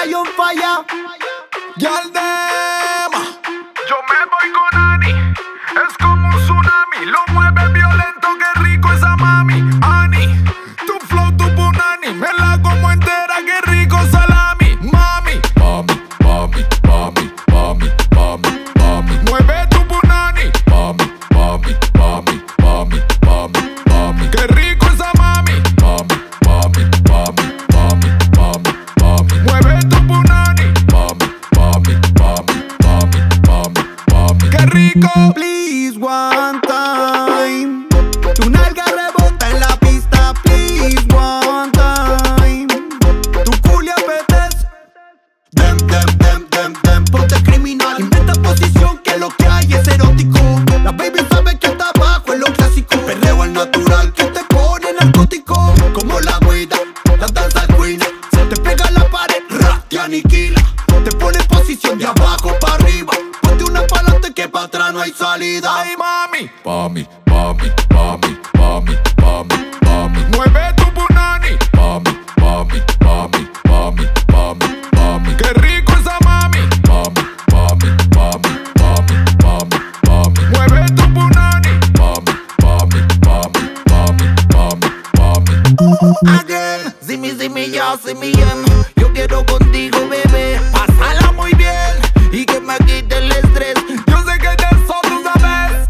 on fire. Girl, dem. Yo me voy con Ani, es como un tsunami. Lo mueve violento, qué rico esa mami. Ani, Tu flow, tu punani, me la como entera, qué rico salami. Mami, mami, mami, mami, mami, mami, mami. Mueve tu punani. Mami, mami, mami, mami, mami, mami. Qué rico esa mami. Mami, mami, mami, mami, mami, mami. Mueve tu punani. Mami, mami, mami, mami, mami, mami. Qué rico. Please one time. Tu nalga rebota en la pista. Please one time. Tu culia apetece. Dem, dem, dem, dem, dem. Ponte criminal. Inventa posición que lo que hay es erótico. La baby sabe que está abajo en lo clásico. Perreo al natural que te pone narcótico. Como la guida, la danza queen. Se te pega a la pared, ra, te aniquila. Te pone en posición de abajo para arriba. Ponte una pa'lante que para atrás no hay salida. Ay, mami, mami, mami, mami, mami, mami, mami. Mueve tu punani. Mami, mami, mami, mami, mami, mami. Qué rico esa mami. Mami, mami, mami, mami, mami, mami. Mueve tu punani. Mami, mami, mami, mami, mami, mami. Again, zimi, ya, zimi, yo quiero contigo, bebé. Pásala muy bien y que me quite el estrés. Yo sé que de eso tú sabes.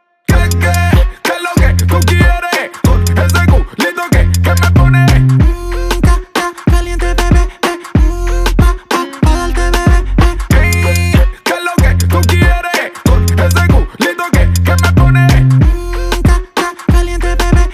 ¿Qué es lo que tú quieres? Con ese culito que me pone. Caliente, bebé, pa' darte, bebé. Hey, ¿qué es lo que tú quieres? Con ese culito que me pone. Caliente, bebé,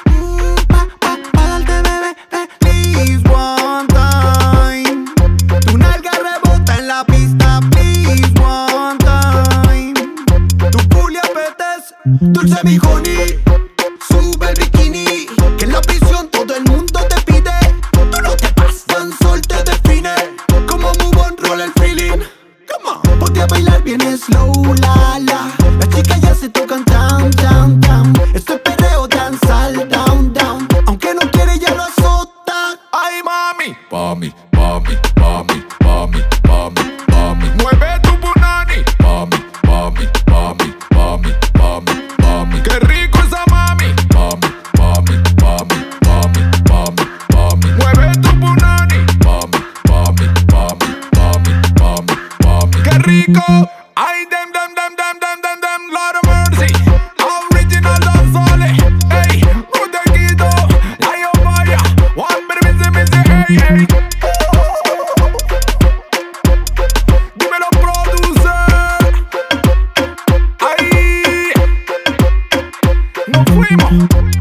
pa' darte, bebé. Please one time. Tu nalga rebota en la pista. Please one time. Tu culia apetece. Dulce mi honey. Sube el bikini. Que en la prisión todo el mundo te pide. Tú no te pasas, tan sol te define. Como move on, roll el feeling. Come on. Ponte a bailar bien slow, la la. Las chicas ya se tocan down, down, down. Esto es perreo, danzal, down, down. Aunque no quiere ya lo azota. Ay, mami, mami, mami, mami, mami, mami, mami. Mueve tu punani. Mami, mami, mami, mami, mami, mami. Qué rico esa mami. Mami, mami, mami, mami, mami, mami. Mueve tu punani. Mami, mami, mami, mami, mami, mami. Qué rico. Ay, dem, dem, dem, dem, dem, dem, dem, Lord of mercy. Original dancehall. Ey, mutequito. Ay, oh, vaya. One minute, missy, ey, ey. Dímelo, producer. Ay, nos fuimos.